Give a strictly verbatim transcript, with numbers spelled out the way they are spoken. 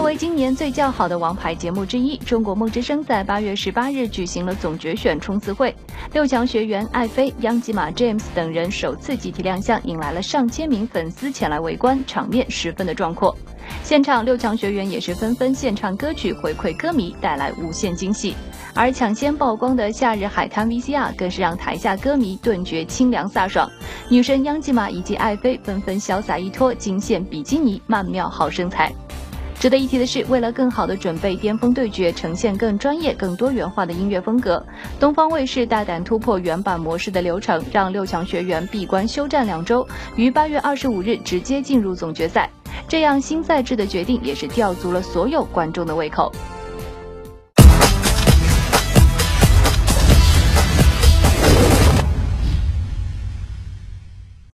为今年最叫好的王牌节目之一，中国梦之声在八月十八日举行了总决选冲刺会，六强学员艾菲、央吉玛 James 等人首次集体亮相，引来了上千名粉丝前来围观，场面十分的壮阔。现场六强学员也是纷纷献唱歌曲回馈歌迷，带来无限惊喜。而抢先曝光的夏日海滩 V C R 更是让台下歌迷顿觉清凉飒爽。女神央吉玛以及艾菲纷纷潇洒一脱，惊现比基尼，曼妙好身材。值得一提的是，为了更好地准备巅峰对决，呈现更专业、更多元化的音乐风格，东方卫视大胆突破原版模式的流程，让六强学员闭关休战两周，于八月二十五日直接进入总决赛。这样新赛制的决定也是吊足了所有观众的胃口。